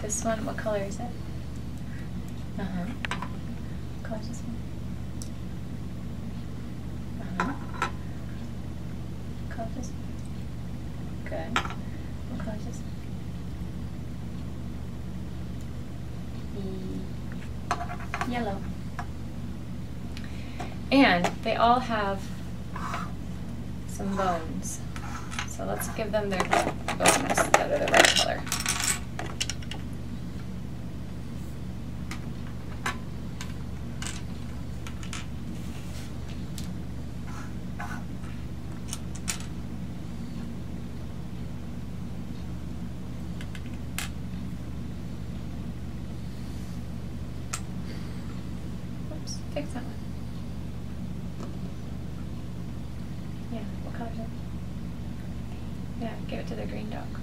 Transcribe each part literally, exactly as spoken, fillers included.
This one, what color is it? Uh-huh. What color is this one? Uh-huh. What color is this one? Good. What color is this one? Yellow. And they all have some bones. So let's give them their bones that are the right color. Oops, fix that one. Yeah, what color is it? Yeah, give it to the green dog.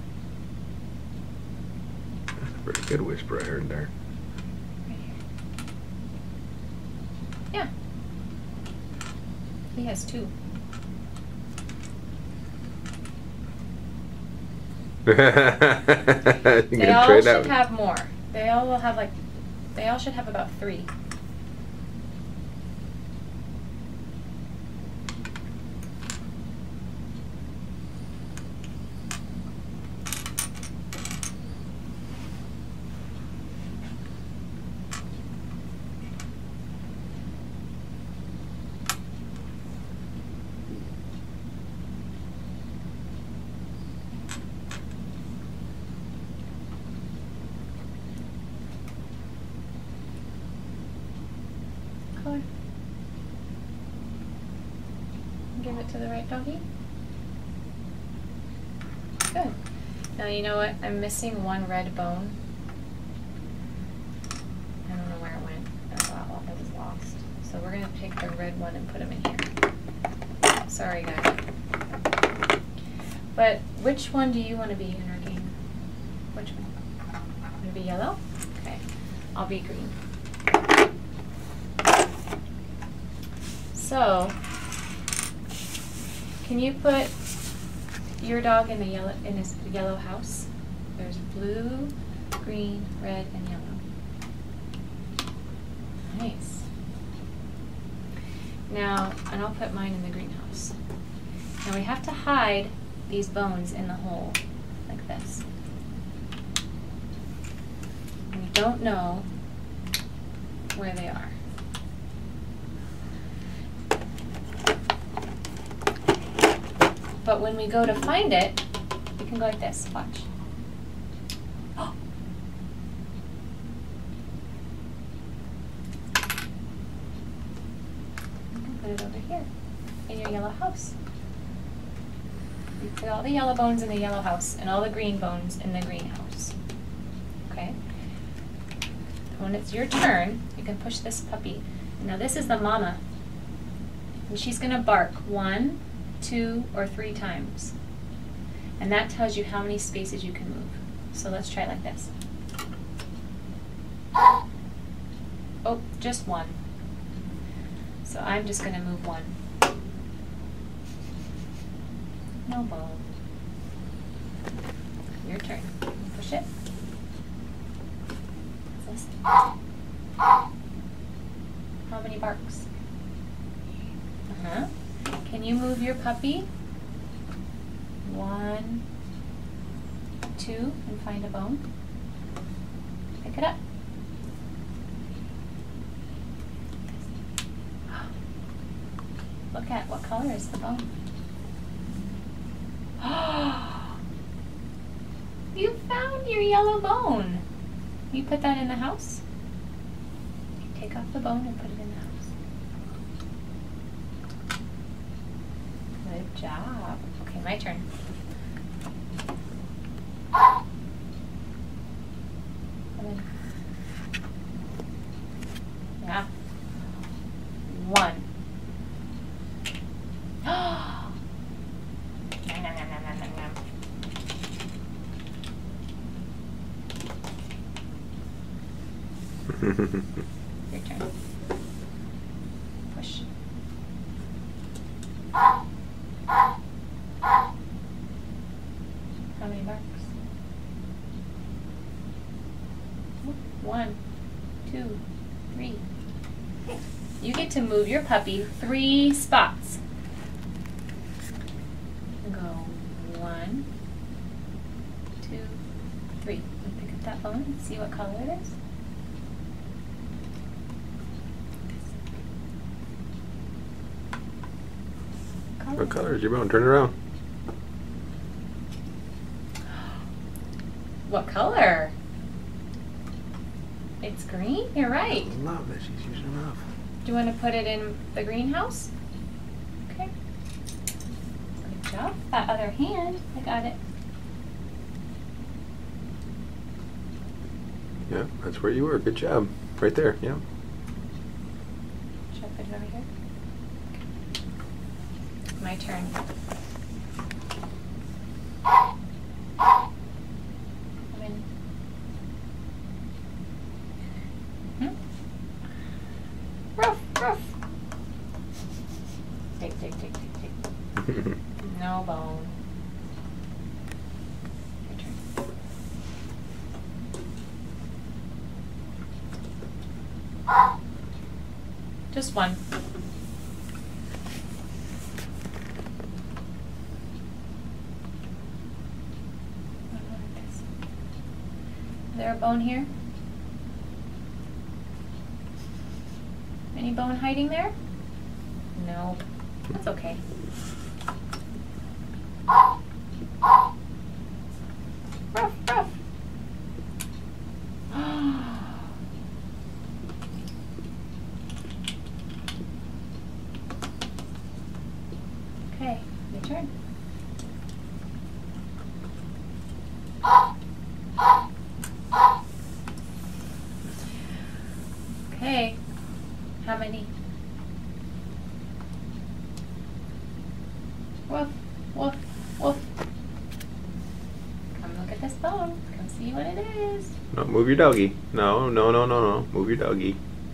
That's a pretty good whisper I heard there. Right here. Yeah. He has two. You They gonna all trade should out? have more. They all will have like, they all should have about three. Color. Give it to the right doggy. Good. Now you know what? I'm missing one red bone. I don't know where it went. Oh, it was lost. So we're gonna take the red one and put him in here. Sorry, guys. But which one do you want to be in our game? Which one? Want to be yellow? Okay. I'll be green. So, can you put your dog in the yellow in his yellow house? There's blue, green, red, and yellow. Nice. Now, and I'll put mine in the greenhouse. Now we have to hide these bones in the hole, like this. And we don't know where they are. But when we go to find it, we can go like this. Watch. Oh. You can put it over here in your yellow house. You put all the yellow bones in the yellow house and all the green bones in the greenhouse. Okay? When it's your turn, you can push this puppy. Now this is the mama. And she's going to bark one, two, or three times. And that tells you how many spaces you can move. So let's try it like this. Oh, just one. So I'm just going to move one. No bone. Your turn. Push it. What's this? How many barks? Uh-huh. Can you move your puppy? One, two, and find a bone. Pick it up. Look at what color is the bone. You found your yellow bone. You put that in the house? Take off the bone and put it in the house. Good job. Okay, my turn. Come in. Yeah. One. Nom, nom, nom, nom, nom, nom, nom. Your turn. Push. How many barks? One, two, three. You get to move your puppy three spots. Go one, two, three. And pick up that bone and see what color it is. What color is your bone? Turn it around. What color? It's green? You're right. I love that she's using enough. Do you want to put it in the greenhouse? Okay. Good job. That other hand, I got it. Yeah, that's where you were. Good job. Right there, yeah. Should I put it over here? Okay. My turn. Come in. Hmm? Ruff, ruff. Take, take, take, take, take. No bone. Your turn. Just one. Is there a bone here? Any bone hiding there? No. That's okay. Ruff, ruff. Okay, your turn. Okay, how many? Woof, woof, woof. Come look at this bone. Come see what it is. No, move your doggy. No, no, no, no, no. Move your doggy.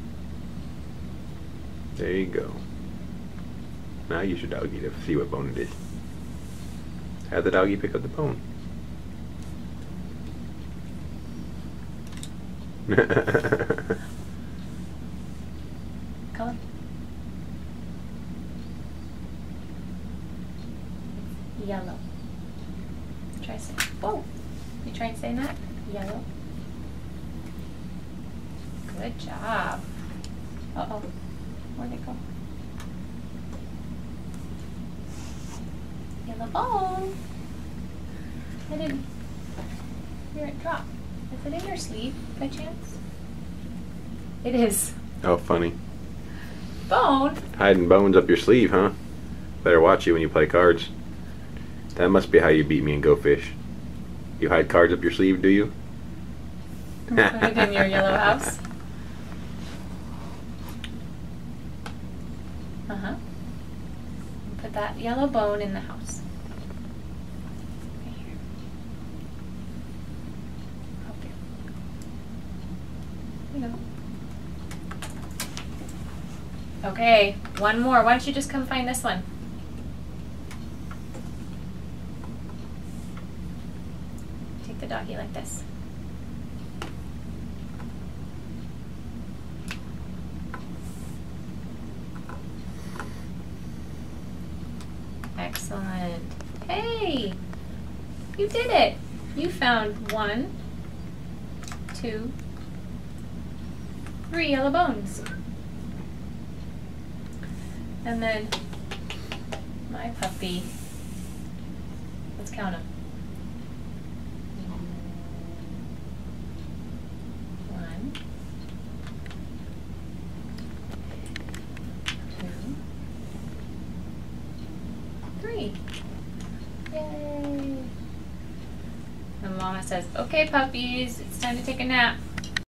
There you go. Now use your doggy to see what bone it is. Have the doggy pick up the bone. Color. Yellow. Try saying. Whoa. You trying saying that? Yellow. Good job. Uh oh. Where'd it go? Yellow bone. I didn't hear it drop. Is it in your sleeve by chance? It is. Oh, funny. Bone? Hiding bones up your sleeve, huh? Better watch you when you play cards. That must be how you beat me in Go Fish. You hide cards up your sleeve, do you? Put it in your yellow house. Uh-huh. Put that yellow bone in the house. Right here. Up there. There you go. Okay, one more. Why don't you just come find this one? Take the doggy like this. Excellent. Hey, you did it. You found one, two, three yellow bones. And then my puppy, let's count them. One, two, three. Yay. And Mama says, okay puppies, it's time to take a nap.